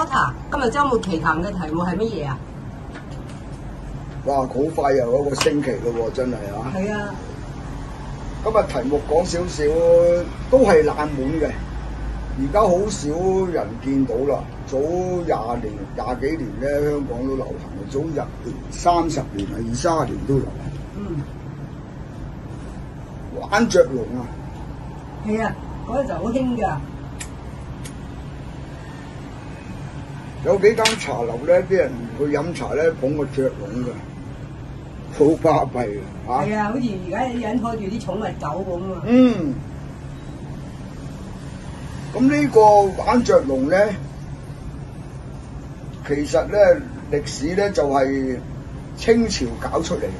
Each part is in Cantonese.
Delta， 今日周末奇談嘅題目係乜嘢啊？ 哇！好快又一個星期咯喎，真係啊！ 係啊， 今日題目講少少都係冷門嘅，而家好少人見到啦。早20幾年咧，香港都流行嘅，早30年啊，20-30年都流行。玩雀龍啊！ 係啊，嗰陣時好興㗎。 有幾間茶樓咧，啲人去飲茶咧，捧個雀龍㗎，好巴閉嘅嚇。 係啊，好似而家啲人開住啲寵物狗咁啊。 咁呢個玩雀龍咧，其實咧歷史咧就係清朝搞出嚟嘅。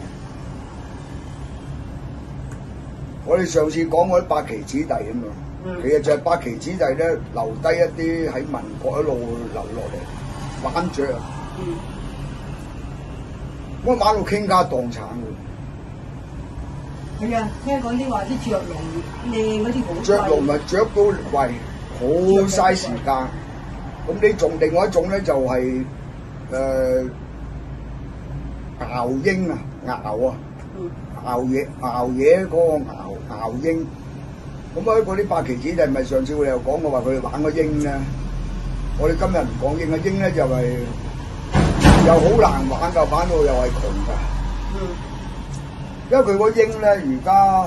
我哋上次講嗰啲八旗子弟啊嘛，其實就係八旗子弟咧留低一啲喺民國一路留落嚟玩雀啊。咁玩到傾家蕩產喎。 係啊，聽講啲話啲雀龍靚嗰啲好貴。 雀龍咪雀到貴，好嘥時間。咁呢種另外一種咧就係鷂鷹啊，鷂啊。鷂嘢嗰個鷂鷹，咁啊嗰啲八旗子弟咪上次我哋又講過話佢哋玩個鷹咧，我哋今日唔講鷹啊，鷹咧就係又好難玩㗎，玩到又係窮㗎。因為佢個鷹咧而家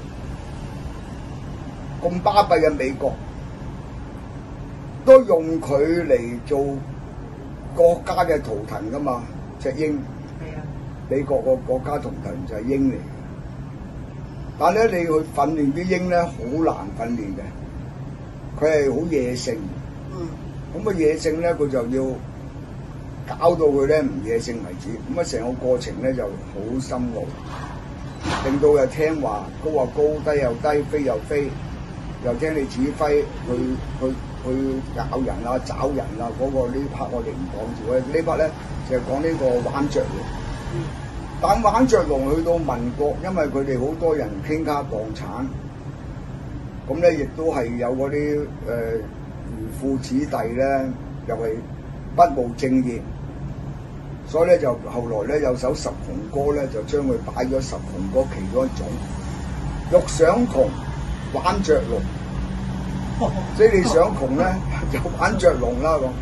咁巴閉嘅美國，都用佢嚟做國家嘅圖騰㗎嘛，隻鷹。美國個國家圖騰就係鷹嚟嘅，但係咧你去訓練啲鷹咧好難訓練嘅，佢係好野性。咁啊野性咧佢就要搞到佢咧唔野性為止，咁啊成個過程咧就好深奧，令到又聽話，高又高，低又低，飛又飛，又聽你指揮去咬人啊、找人啊嗰個呢 part 我哋唔講住，我哋呢 part 咧就係講呢個玩雀龍。但玩雀龍去到民國，因為佢哋好多人傾家蕩產，咁咧亦都係有嗰啲漁夫子弟咧，又係不務正業，所以咧就後來咧有首十窮歌咧，就將佢擺咗十窮歌其中一種，欲想窮玩雀龍，即係你想窮咧就玩雀龍啦咁，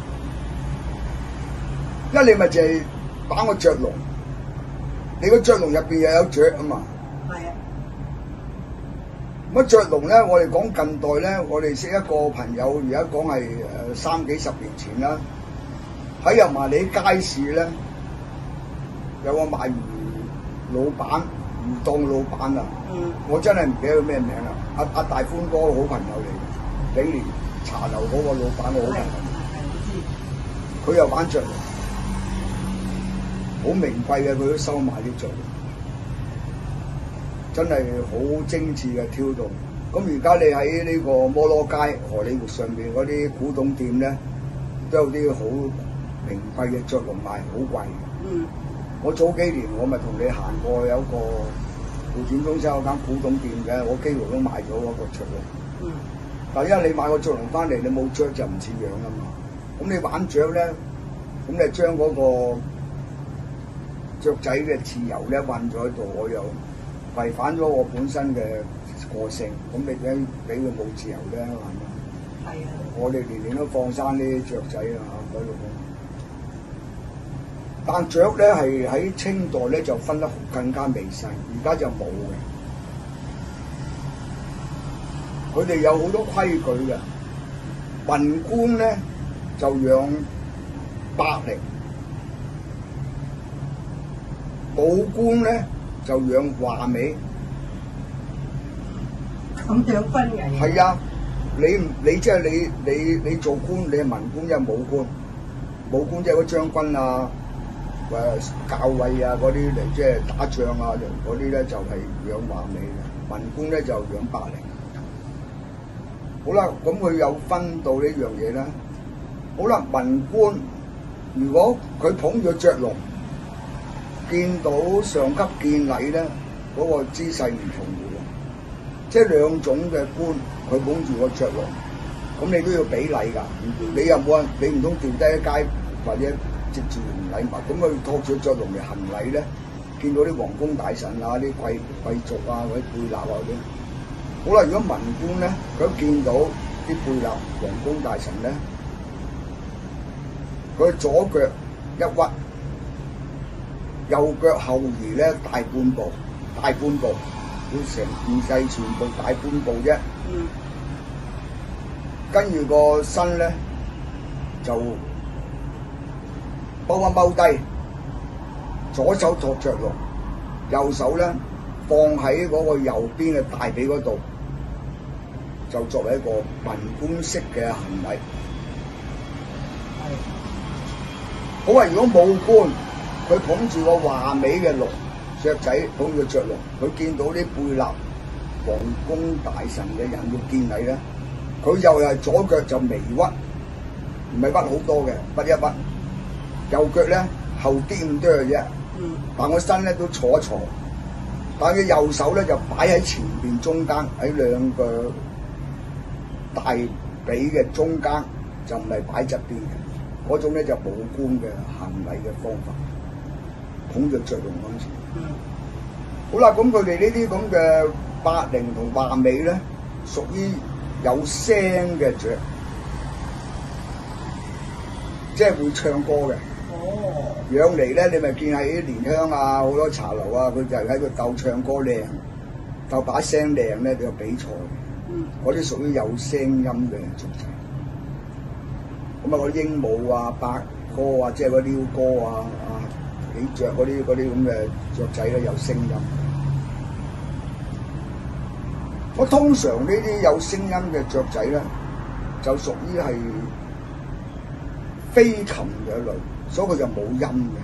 因為你咪就係玩個雀龍。你個雀籠入邊又有雀啊嘛，係啊。咁雀籠咧，我哋講近代咧，我哋識一個朋友，而家講係30幾40年前啦，喺油麻地街市咧，有個賣魚老闆，魚檔老闆啊，我真係唔記得佢咩名啦。阿大歡哥好朋友嚟嘅，景年茶樓嗰個老闆我好朋友，佢又玩雀籠。好名貴嘅，佢都收埋啲雀，真係好精緻嘅挑動。咁而家你喺呢個摩羅街、荷里活上邊嗰啲古董店咧，都有啲好名貴嘅雀龍賣，好貴。我早幾年我咪同你行過有個會展中心有間古董店嘅，我幾乎都買咗嗰個雀龍。但係因為你買個雀龍翻嚟，你冇雀就唔似樣啊嘛。咁你玩雀咧，咁你將嗰個雀仔嘅自由咧韞咗喺度，我又違反咗我本身嘅個性，咁你點俾佢冇自由咧？係啊！我哋年年都放生呢啲雀仔啊，嗰度。但雀咧係喺清代咧就分得更加微細，而家就冇嘅。佢哋有好多規矩嘅，文官咧就養百靈。武官咧就養華美， 咁樣分嘅。 係啊，你即係你做官，你係文官，即係武官。武官即係嗰將軍啊、校尉啊嗰啲嚟，即係打仗啊嗰啲咧就係養華美嘅。文官咧就養百靈。好啦，咁佢有分到呢樣嘢啦。好啦，文官如果佢捧咗雀龍，見到上級見禮咧，嗰個姿勢唔同嘅喎，即係兩種嘅官，佢捧住個雀龍， 咁你都要俾禮㗎。你又冇人，你唔通掉低一街或者接住唔禮物，咁佢托住雀籠嚟行禮咧？見到啲皇宮大臣啊、啲貴族啊、嗰啲貝納啊嗰啲，好啦，如果文官咧，佢見到啲貝納皇宮大臣咧，佢左腳一屈，右腳後移咧大半步，佢成件勢全部大半步啫。跟住個身咧就踎低，左手托雀籠，右手咧放喺嗰個右邊嘅大髀嗰度，就作為一個文官式嘅行禮。好啊！如果武官佢捧住個華美嘅籠雀仔，捧住個雀籠，佢見到啲貝納皇宮大臣嘅人要見禮咧，佢又係左腳就微屈，唔係屈好多嘅，屈一屈。右腳咧後啲咁多嘅啫，但個身咧都坐一坐，但佢右手咧就擺喺前邊中間，喺兩個大髀嘅中間，就唔係擺側邊嘅。嗰種咧就武官嘅行禮嘅方法，捧著雀籠嗰陣時。好啦，咁佢哋呢啲咁嘅百靈同華美咧，屬於有聲嘅雀，即係會唱歌嘅。養嚟咧，你咪見喺啲蓮香啊，好多茶樓啊，佢就喺度鬥唱歌靚，鬥把聲靚咧，就有比賽。嗰啲屬於有聲音嘅雀仔。咁啊，嗰啲鸚鵡啊、白鴿啊，即係嗰啲鷯哥啊、喜鵲嗰啲咁嘅雀仔咧，有聲音。我通常呢啲有聲音嘅雀仔咧，就屬於係飛禽嘅一類。所以佢就冇音嘅。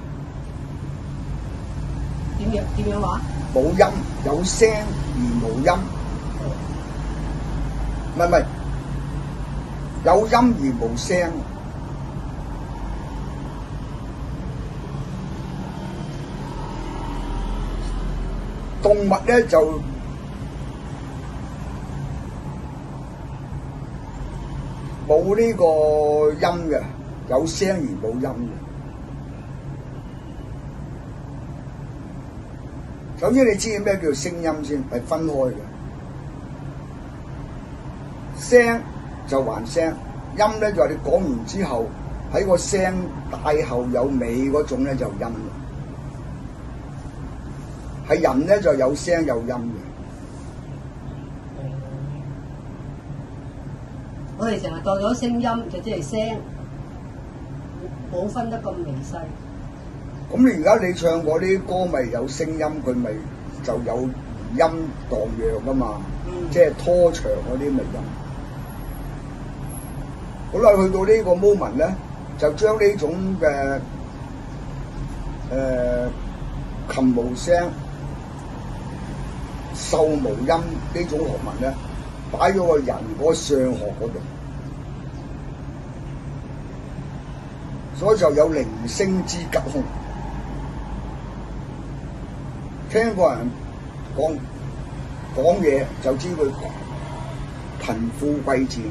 點樣話？ 冇音，有聲而冇音。唔係，有音而冇聲。動物咧就冇呢個音嘅，有聲而冇音嘅。首先你知咩叫聲音先，係分開嘅。聲就還聲，音咧就係你講完之後，喺個聲帶後有尾嗰種咧就音。係人咧就有聲有音嘅。 我哋成日當咗聲音就即係聲，冇分得咁微細。 咁你而家你唱嗰啲歌咪有聲音，佢咪就有音蕩漾噶嘛，即係拖長嗰啲咪音。好啦，去到呢個 moment 咧，就將呢種嘅琴無聲、獸無音呢種學問咧，擺咗個人嗰個相學嗰度，所以就有靈聲之吉凶。聽個人講嘢就知佢貧富貴賤。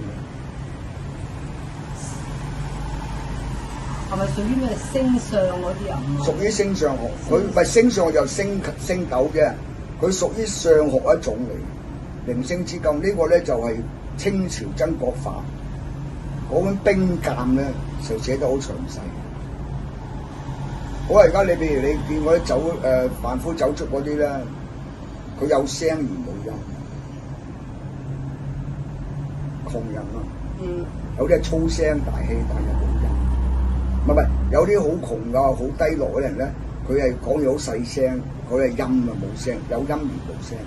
係咪屬於咩星相嗰啲啊？ 屬於星相學，佢唔係星相就星斗嘅，佢屬於相學一種嚟。靈聲之禁呢個咧就係清朝曾國藩嗰本兵鑑咧就寫得好詳細。好啊！而家你譬如你見嗰啲凡夫走卒嗰啲咧，佢有聲而冇音，窮人啊，有啲係粗聲大氣，但係冇音。唔係，有啲好窮㗎，好低落嘅人咧，佢係講嘢好細聲，佢係音啊冇聲，有音而冇聲。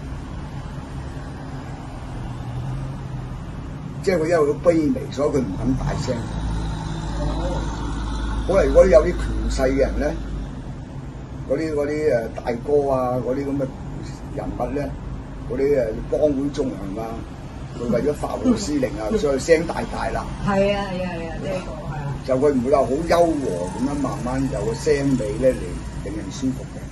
即係佢因為佢卑微，所以佢唔肯大聲。好啦，如果有啲權勢嘅人咧，嗰啲大哥啊，嗰啲咁嘅人物咧，嗰啲幫會中人啊，佢為咗發號施令啊，所以聲大啦。係啊，呢個係啊。就佢唔會話好柔和咁樣，慢慢有個聲味咧嚟令人舒服嘅，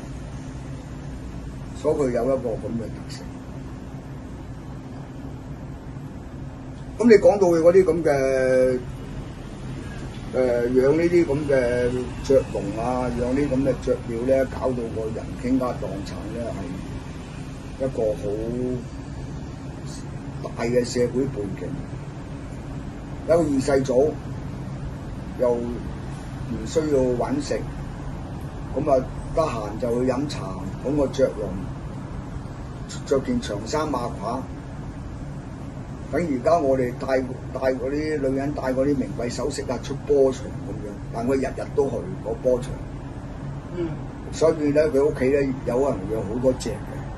所以佢有一個咁嘅特色。 咁你講到佢嗰啲咁嘅養呢啲咁嘅雀籠啊，養啲咁嘅雀鳥咧，搞到個人傾家蕩產咧，係一個好大嘅社會背景。有個二世祖又唔需要揾食，咁啊得閒就去飲茶，捧個雀籠，着件長衫馬褂。等而家我哋戴嗰啲女人戴嗰啲名貴首飾啊，出波場咁樣，但佢日日都去個波場。所以咧，佢屋企咧有可能養好多隻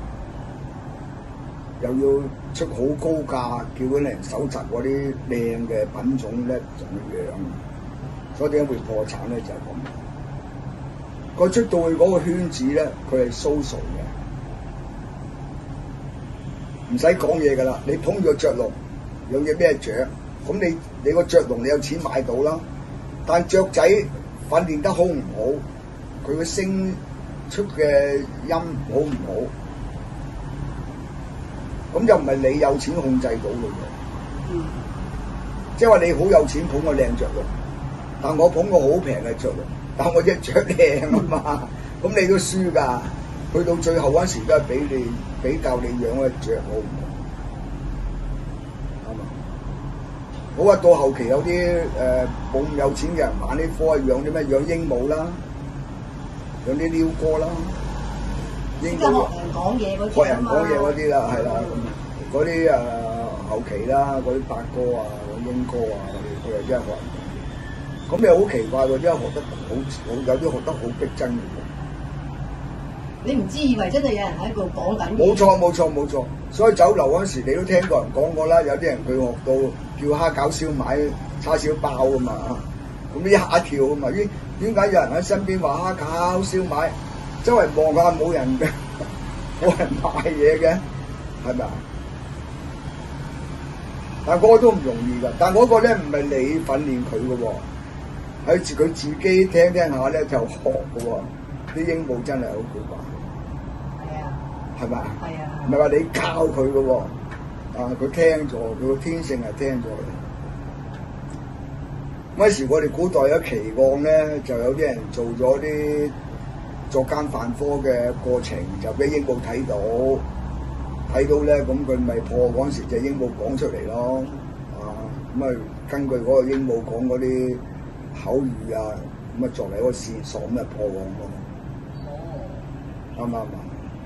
嘅，又要出好高價，叫嗰啲人搜集嗰啲靚嘅品種咧，就去養。所以點解會破產咧？就係咁。佢出到去嗰個圈子咧，佢係 social 嘅，唔使講嘢㗎啦。你捧住個雀籠，養隻咩雀？咁你個雀籠你有錢買到啦。但雀仔訓練得好唔好，佢個聲出嘅音好唔好，咁就唔係你有錢控制到嘅喎。即係話你好有錢捧個靚雀籠，但我捧個好平嘅雀籠，但我隻雀靚啊嘛，咁你都輸㗎。去到最後嗰時都係比較你養嘅雀好唔好，啱嘛？好啊，到後期有啲冇咁有錢嘅人玩啲科，養啲咩？養鸚鵡啦，養啲鷯哥啦，鸚鵡學人講嘢嗰啲啦，係啦，嗰啲後期啦，嗰啲八哥啊，嗰啲鸚哥啊，佢哋真係學人講嘢。咁又好奇怪喎，真係學得好，有啲學得好逼真嘅。 你唔知以為真係有人喺度講緊。冇錯，所以酒樓嗰時你都聽過人講過啦，有啲人佢學到叫蝦餃燒賣、叉燒包啊嘛，咁一下跳啊嘛，點解有人喺身邊話蝦餃燒賣，周圍望下冇人嘅，冇人買嘢嘅，係咪啊？但嗰個都唔容易㗎，但嗰個咧唔係你訓練佢嘅喎，係佢自己聽下咧就學嘅喎，啲鸚鵡真係好古怪。係咪？係啊！唔係話你教佢嘅喎，佢聽咗，佢個天性係聽咗嘅。嗰時我哋古代有奇案咧，就有啲人做咗啲作奸犯科嘅過程，就俾鸚鵡睇到咧，咁佢咪破嗰陣時隻鸚鵡講出嚟咯，咁啊根據嗰個鸚鵡講嗰啲口語啊，咁啊作為一個線索咁啊破案咯。啱唔啱啊？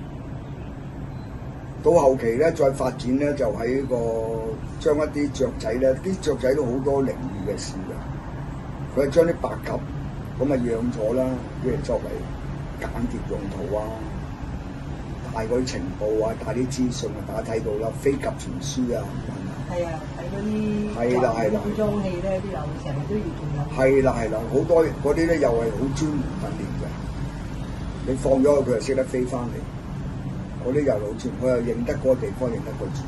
到後期咧，再發展咧，就喺個將一啲雀仔咧，啲雀仔都好多靈異嘅事㗎。佢係將啲白鴿咁啊養咗啦，即係作為間諜用途啊，帶嗰啲情報啊，帶啲資訊啊，大家睇到啦，飛鴿傳書啊， 係啊，睇嗰啲古裝戲咧都有，成日都要見到。係啦，好多嗰啲咧又係好專門訓練嘅。你放咗佢就識得飛翻嚟。嗰啲又老專，佢又認得嗰個地方，認得個主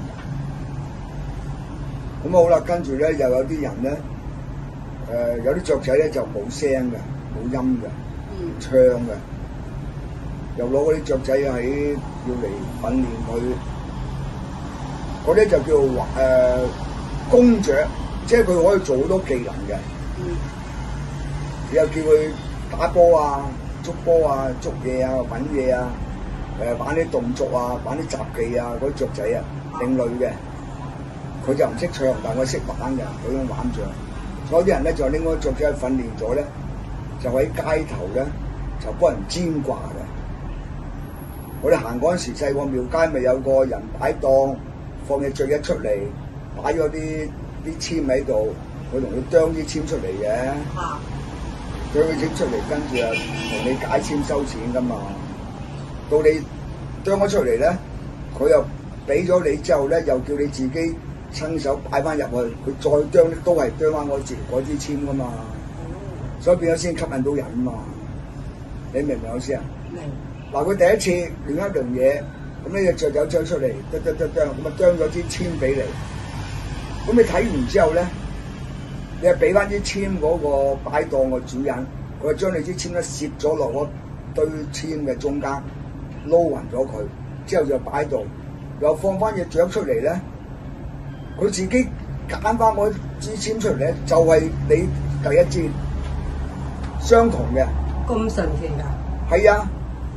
人。咁好啦，跟住咧又有啲人咧，有啲雀仔咧就冇聲嘅，冇音嘅，唔唱嘅，又攞嗰啲雀仔喺要嚟訓練佢。嗰啲就叫做公雀，即係佢可以做好多技能嘅。你又叫佢打波啊、捉波啊、捉嘢啊、揾嘢啊。玩啲動作啊，玩啲雜技啊，嗰啲雀仔啊，另類嘅，佢就唔識唱，但佢識玩嘅，佢咁玩雀。所以啲人咧就拎嗰啲雀仔去訓練咗咧，就喺街頭咧就幫人占卦嘅。我哋行嗰陣時，細個廟街咪有個人擺檔，放隻雀一出嚟，擺咗啲籤喺度，佢同佢啄啲籤出嚟嘅，啄啲籤出嚟，跟住啊同你解籤收錢噶嘛。到你啄咗出嚟咧，佢又俾咗你之後咧，又叫你自己親手擺翻入去，佢再啄都係啄翻嗰支籤噶嘛，所以變咗先吸引到人啊嘛。你明唔明我意思啊？明。嗱，佢第一次亂一樣嘢，咁呢隻雀仔啄出嚟，啄，咁啊啄咗支籤俾你。咁你睇完之後咧，你係俾翻支籤嗰個擺檔個主人，佢就將你支籤咧攝咗落嗰堆籤嘅中間。撈勻咗佢，之後就擺度，又放翻隻雀出嚟咧。佢自己揀翻嗰支籤出嚟咧，就係你第一支相同嘅。 咁神奇㗎？ 係啊，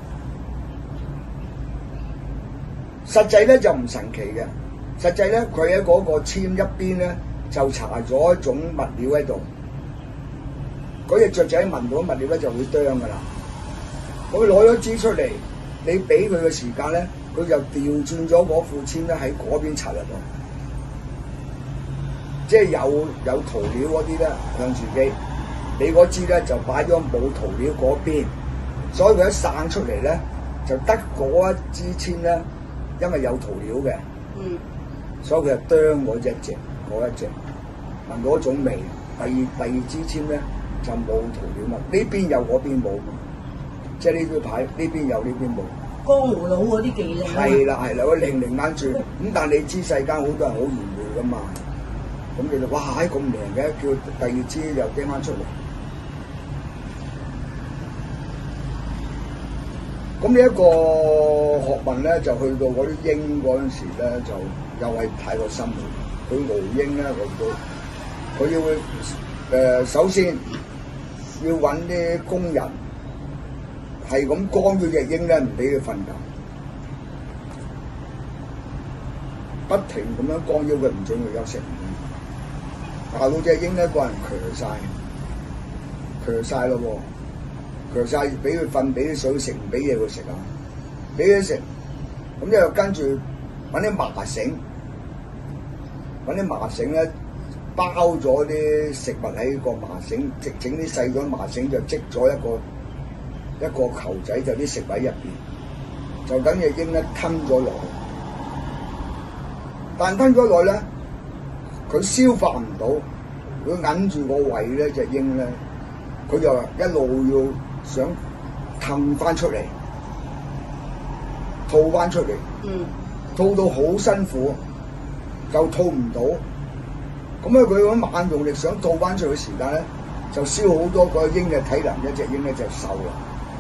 實際咧就唔神奇嘅。實際咧，佢喺嗰個籤一邊咧就搽咗一種物料喺度。嗰隻雀仔聞到物料咧就會啄㗎啦。佢攞咗支出嚟，你俾佢嘅時間咧，佢就調轉咗嗰副籤咧喺嗰邊插入去，即係有塗料嗰啲咧向住機，你嗰支咧就擺咗冇塗料嗰邊，所以佢一散出嚟咧就得嗰一支籤咧，因為有塗料嘅，所以佢就啄嗰一隻，聞到一種味。第二支籤咧就冇塗料嘛，呢邊有嗰邊冇。即係呢啲牌，呢邊有呢邊冇。 江湖佬嗰啲技術。 係啦，我擰眼轉。咁但係你知世間好多人好愚昧噶嘛，咁你就哇咁靈嘅，叫第二支又掟翻出嚟。咁呢一個學問咧，就去到嗰啲鷹嗰陣時咧，就又係太過深奧。佢遨鷹咧，佢要首先要揾啲工人。係咁干咗隻鷹咧，唔俾佢瞓覺，不停咁樣干擾佢，唔准佢休息。大到隻鷹咧，個人瘸晒咯喎，瘸晒俾佢瞓，俾啲水食，唔俾嘢佢食啊，俾佢食，咁之後跟住揾啲麻繩咧，包咗啲食物喺個麻繩，整啲細咗麻繩就織咗一個球仔，就啲食物喺入邊，就等隻鷹咧吞咗落去。但吞咗落去咧，佢消化唔到，佢揞住個胃咧，隻鷹咧，佢就一路要想吞翻出嚟，吐翻出嚟，吐到好辛苦，就吐唔到。咁咧佢咁猛用力想吐翻出去嘅時間咧，就燒好多個鷹嘅體能，一隻鷹咧就瘦啦。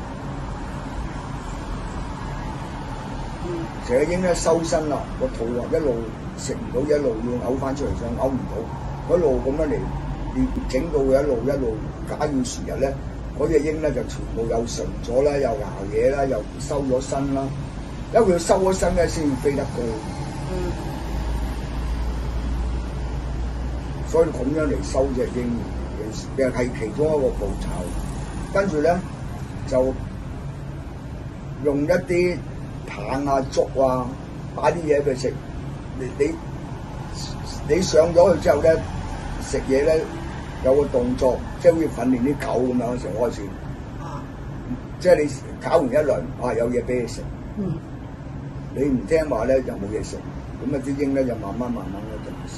成隻鷹咧收身啦，個肚啊一路食唔到，一路要嘔翻出嚟，想嘔唔到，一路咁樣嚟，整到佢一路假以時日咧，嗰隻鷹咧就全部又純咗啦，又熬嘢啦，又收咗身啦，因為佢收咗身咧先飛得高。所以咁樣嚟收隻鷹，其實係其中一個步驟。跟住咧就用一啲棒啊、竹啊，擺啲嘢俾佢食。你上咗去之後咧，食嘢咧有個動作，即係好似訓練啲狗咁樣成開始。即係你搞完一輪，有嘢俾你食。你唔聽話咧就冇嘢食，咁啲鷹咧就慢慢咧就唔食。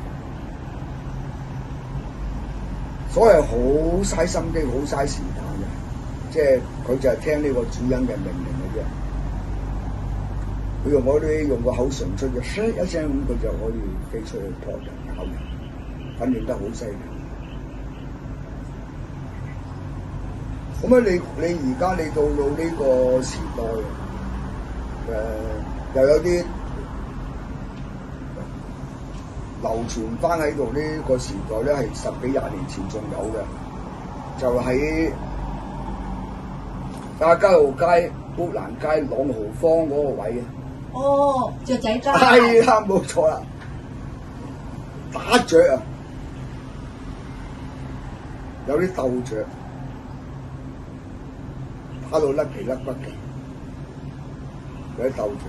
所以好嘥心機，好嘥時間嘅，即係佢就係聽呢個主人嘅命令嘅啫。佢用用個口唇出嘅，唰一聲咁，佢就可以飛出去撲人、咬人，訓練得好犀利。咁啊，你而家你到呢個時代，又有啲流傳翻喺度呢個時代咧，係10幾20年前仲有嘅，就喺亞皆老街、砵蘭街、朗豪坊嗰個位嘅。 哦，雀仔街。 係啦，冇錯啦，打雀啊，有啲鬥雀，打到甩皮甩骨嘅，有啲鬥雀。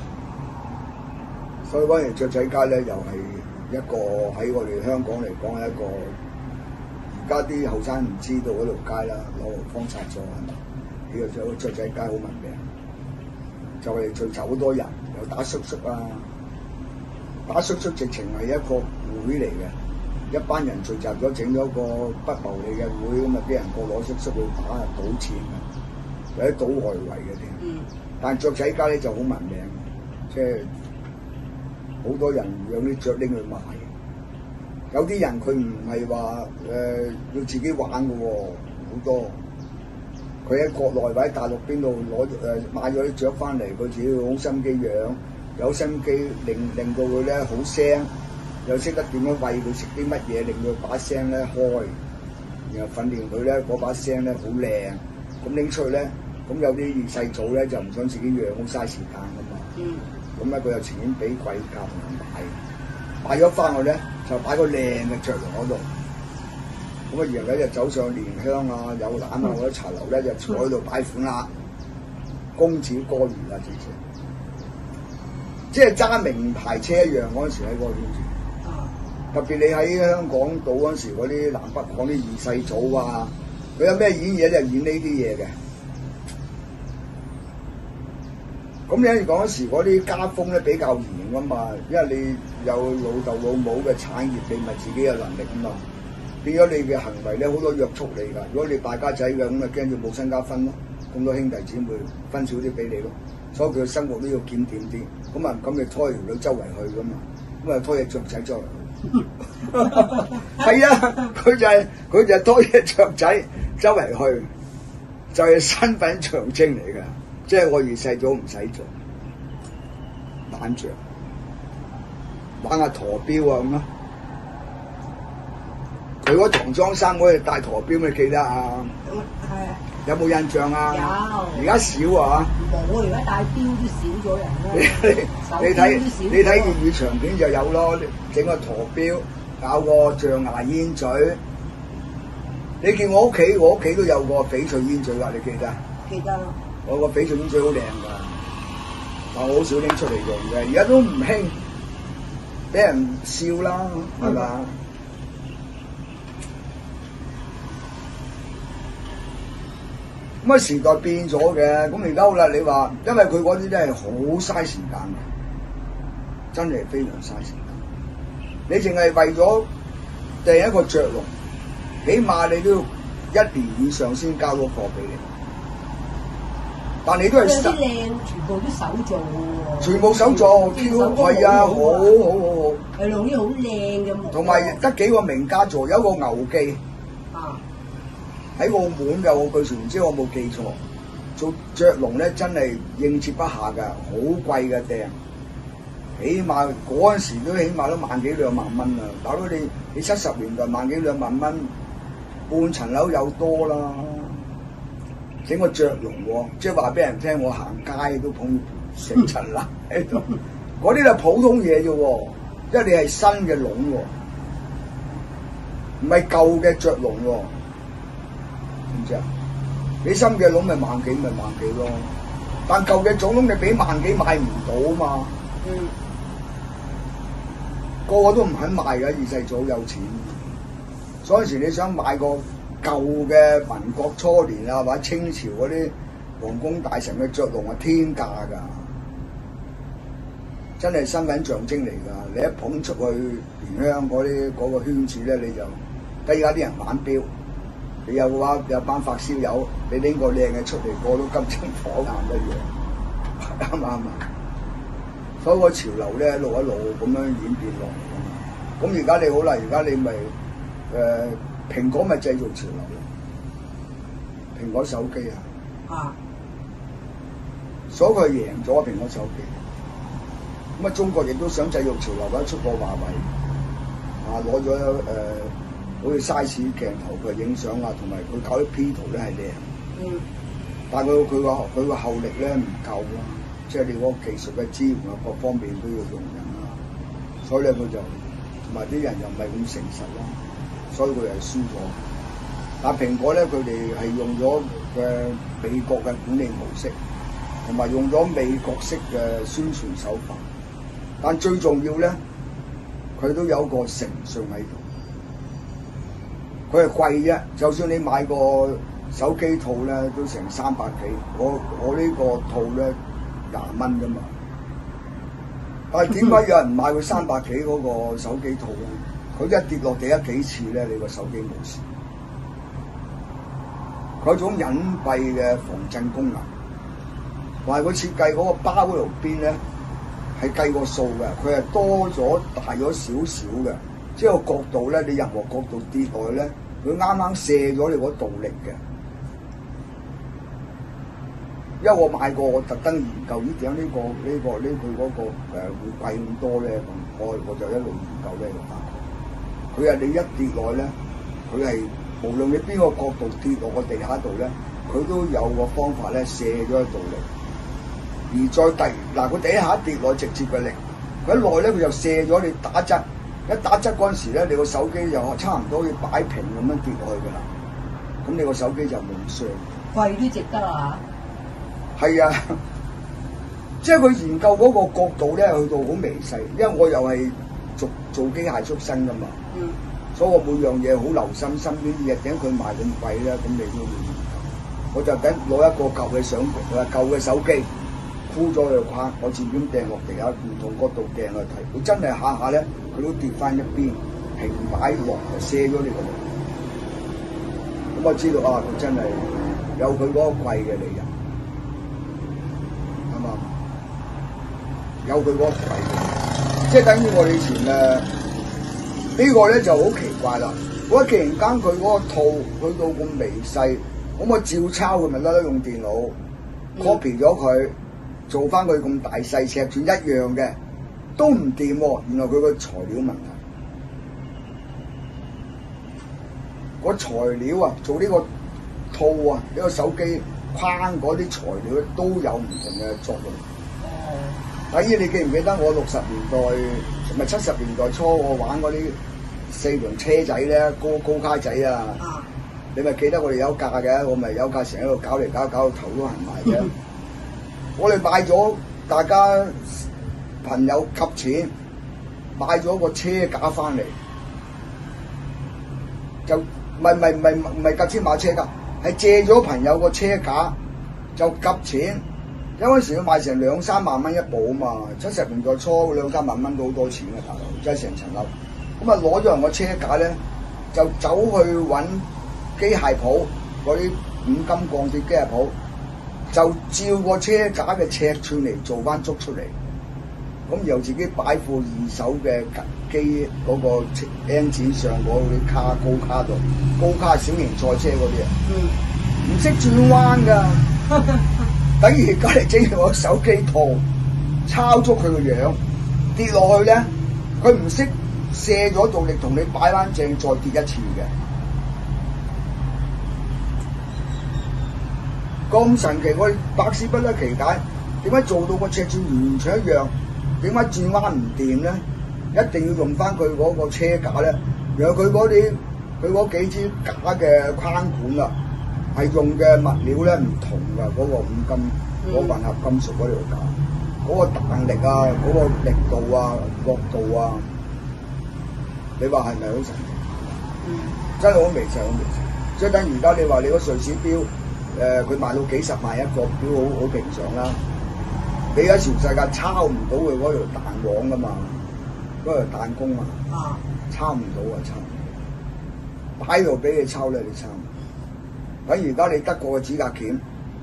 所以嗰條雀仔街咧，又係一個喺我哋香港嚟講係一個，而家啲後生唔知道嗰條街啦，朗豪坊拆咗係嘛？呢個雀仔街好聞名，就係聚集好多人，又打叔叔啊，打叔叔直情係一個會嚟嘅，一班人聚集咗整咗個不牟利嘅會，咁啊啲人個攞叔叔去打啊賭錢嘅，或者賭外圍嘅啲。但雀仔街咧就好聞名，即係好多人養啲雀拎去賣。有啲人佢唔係話要自己玩嘅喎，好多。佢喺國內或者大陸邊度買咗啲雀翻嚟，佢自己好心機養，有心機令到佢咧好聲， 又識得點樣餵佢食啲乜嘢，令佢把聲咧開，然後訓練佢咧嗰把聲咧好靚，咁拎出去咧，咁有啲二世祖咧就唔想自己養，好嘥時間噶嘛。咁咧佢又情願俾貴價同人買咗翻去咧就擺個靚嘅雀籠嗰度。咁啊，然後咧就走上蓮香啊、有蘭啊嗰啲茶樓咧，就坐喺度擺款啦，公子哥兒啦，直情，即係揸名牌車一樣嗰陣時喺嗰個圈子。特別你喺香港島嗰陣時，嗰啲南北港啲二世祖啊，佢有咩演嘢就演呢啲嘢嘅。咁你講嗰時嗰啲家風咧比較嚴噶嘛，因為你有老豆老母嘅產業，你咪自己有能力啊嘛。變咗你嘅行為咧好多約束你㗎。如果你敗家仔嘅咁啊，驚住冇身家分咯，咁多兄弟姊妹分少啲俾你咯。所以佢嘅生活都要檢點啲。咁啊，咁你拖條女周圍去㗎嘛，咁啊拖隻雀仔周圍去。係啊，佢就係拖隻雀仔周圍去，就係身份象徵嚟㗎。即係我二世祖唔使做，玩雀，玩下陀錶啊咁咯。佢嗰唐裝衫嗰隻大陀錶你記得啊？ 係啊。 有冇印象啊？ 有。 而家少啊！ 冇，而家戴錶都少咗人啦。 你睇粵語長片就有咯，整個陀錶，搞個象牙煙嘴。你見我屋企都有個翡翠煙嘴㗎，你記得？ 記得。 我個翡翠煙嘴好靚㗎，但我好少拎出嚟用嘅，而家都唔興，俾人笑啦，係嘛？咁啊時代變咗嘅，咁而家好啦，你話因為佢嗰啲真係好嘥時間嘅，真係非常嘥時間。你淨係為咗訂一個雀籠，起碼你都要1年以上先交到貨俾你。但你都係有啲靚，全部都手做喎。 全部手做，係啊，好。 係用啲好靚嘅木。 同埋得幾個名家做，有一個牛記。 啊！ 喺澳門嘅，我據傳，唔知我冇記錯，做雀籠咧真係應接不暇㗎，好貴嘅訂，起碼嗰陣時都起碼都萬幾兩萬蚊啊！大佬你70年代萬幾兩萬蚊，半層樓有多啦。整個雀籠喎，即係話俾人聽，我行街都捧成層樓喺度，嗰啲就普通嘢啫喎，因為你係新嘅籠喎，唔係舊嘅雀籠喎，知唔知啊？你新嘅籠咪萬幾咯，但舊嘅種籠你俾萬幾買唔到啊嘛，個個都唔肯賣㗎，二世祖有錢，所以時你想買個舊嘅民國初年啊，或者清朝嗰啲皇宮大臣嘅雀籠係天價㗎，真係身份象徵嚟㗎。你一捧出去蓮香嗰個圈子咧，你就而家啲人玩錶，你有班發燒友，你拎個靚嘅出嚟，個都金睛火眼一樣，啱唔啱啊？所以個潮流咧一路咁樣演變落嚟㗎嘛。咁而家你好啦，而家你咪蘋果咪製造潮流咯，蘋果手機啊，所以佢贏咗蘋果手機。咁啊，中國亦都想製造潮流啦，出個華為，攞咗好似 size 鏡頭佢影相啊，同埋佢搞啲 P 圖咧係靚，但係佢個後力咧唔夠啦，即係你嗰個技術嘅支援啊，各方面都要用人啊，所以咧佢就同埋啲人又唔係咁誠實啦。所以佢係輸咗，但蘋果咧佢哋係用咗美國嘅管理模式，同埋用咗美國式嘅宣傳手法，但最重要咧，佢都有個誠信喺度。佢係貴啫，就算你買個手機套咧，都成300幾，我呢個套咧20蚊㗎嘛。但係點解有人買佢300幾嗰個手機套咧？佢一跌落地幾次咧，你個手機冇事。佢有種隱蔽嘅防震功能，同埋佢設計嗰個包嗰條邊咧係計個數嘅，佢係多咗大咗少少嘅，即係個角度咧，你任何角度跌落去咧，佢啱啱卸咗你嗰度力嘅。 因為我買過，我特登研究呢點佢嗰個會貴咁多咧，咁我就一路研究咧就發覺，佢係你一跌落咧，佢係無論你邊個角度跌落個地下度咧，佢都有個方法咧卸咗一道力，而再嗱佢第一下跌落直接嘅力，佢一耐咧佢就卸咗你打側，一打側嗰陣時咧，你個手機就差唔多要擺平咁樣跌落去㗎啦，咁你個手機就冇傷。 貴都值得啊！ 係啊，即係佢研究嗰個角度咧，去到好微細，因為我又係做機械出身噶嘛，所以我每樣嘢好留心身邊啲嘢，點解佢賣咁貴咧？咁你都要研究。我就等攞一個舊嘅相機，舊嘅手機箍咗佢個框，我自己掟落地下，唔同角度掟去睇，佢真係下下咧，佢都跌翻一邊，平擺落就卸咗呢個力。咁我知道啊，佢真係有佢嗰個貴嘅理由。有佢嗰個貴嘅，即係等於我以前呢個咧就好奇怪啦。我既然間佢嗰個套去到咁微細，咁我照抄佢咪得咯？用電腦 copy 咗佢，做翻佢咁大細尺寸一樣嘅，都唔掂喎。原來佢個材料問題，個材料啊，做呢個套啊，呢個手機框嗰啲材料都有唔同嘅作用。第二，你記唔記得我60年代，唔係70年代初，我玩嗰啲4輪車仔咧，高卡仔啊！你咪記得我哋有架嘅，我咪有架成日喺度搞嚟搞到頭都痕埋嘅。我哋買咗，大家朋友給錢買咗個車架翻嚟，就唔係夾錢買車架，係借咗朋友個車架就給錢。因為嗰時要賣成2、3萬蚊一部啊嘛，70年代初2、3萬蚊都好多錢嘅大佬，真係成層樓。咁啊攞咗人個車架咧，就走去揾機械鋪嗰啲五金鋼鐵機械鋪，就照個車架嘅尺寸嚟做翻足出嚟。咁然後自己擺副二手嘅機嗰個 N 展上嗰啲卡高卡度，高卡小型賽車嗰啲啊，唔識轉彎㗎。等於隔離整住我手機套，抄足佢個樣，跌落去咧，佢唔識卸咗動力同你擺翻正，再跌一次嘅。咁神奇，我百思不得其解，點解做到個尺寸完全一樣？點解轉彎唔掂咧？一定要用翻佢嗰個車架咧，然後佢嗰幾支假嘅框管啊！係用嘅物料咧唔同㗎，嗰個五金嗰混合金屬嗰條架，嗰個彈力啊，嗰個力度啊，角度啊，你話係咪好神奇？真係好微細，好微細。即係等而家你話你個瑞士錶，佢賣到幾十萬一個錶，好平常啦。你喺全世界抄唔到佢嗰條彈簧㗎嘛，嗰條彈弓啊，抄唔到啊，抄唔到。擺度俾你抄咧，你抄。咁而家你德國嘅指甲鉗，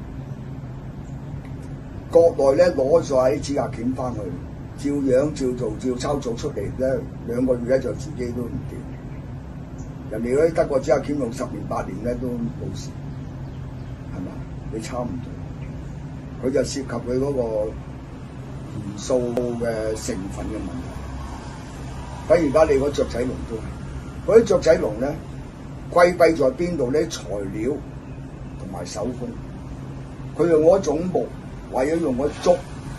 國內咧攞咗啲指甲鉗翻去，照樣照做照抄做出嚟咧，2個月咧就自己都唔掂。人哋嗰啲德國指甲鉗用10年8年咧都冇事，係咪？你抄唔到，佢就涉及佢嗰個元素嘅成分嘅問題。咁而家你嗰雀仔籠都係，嗰啲雀仔籠咧貴在邊度咧？材料同埋手工，佢用嗰種木，或者用嗰竹，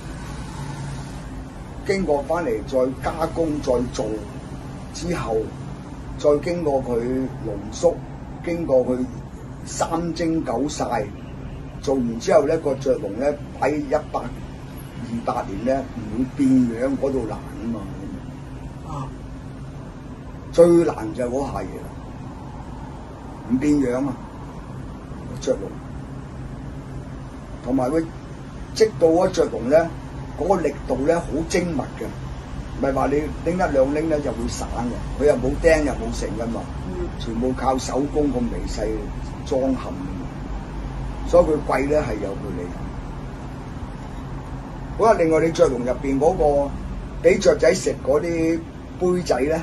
經過翻嚟再加工再做之後，再經過佢濃縮，經過佢3蒸9曬，做完之後咧個雀籠咧擺100、200年咧唔會變樣，嗰度難啊嘛。最難就係嗰下嘢。唔變樣啊！雀籠，同埋佢織到嗰雀籠咧，嗰個力度咧好精密嘅，唔係話你拎1、2拎咧就會散嘅。佢又冇釘又冇成噶嘛，全部靠手工咁微細裝嵌嘅嘛，所以佢貴咧係有佢理由。好啦，另外你雀籠入邊嗰個俾雀仔食嗰啲杯仔咧，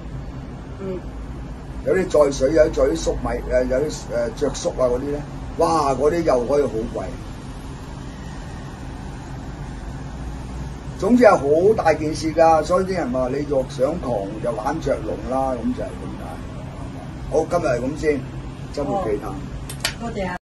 有啲載水，有啲載啲粟米，有啲雀粟啊嗰啲咧，哇！嗰啲又可以好貴。 總之係好大件事㗎，所以啲人話你若想狂就玩着龍啦，咁就係咁解。好，今日係咁先，周末期談。 多謝啊！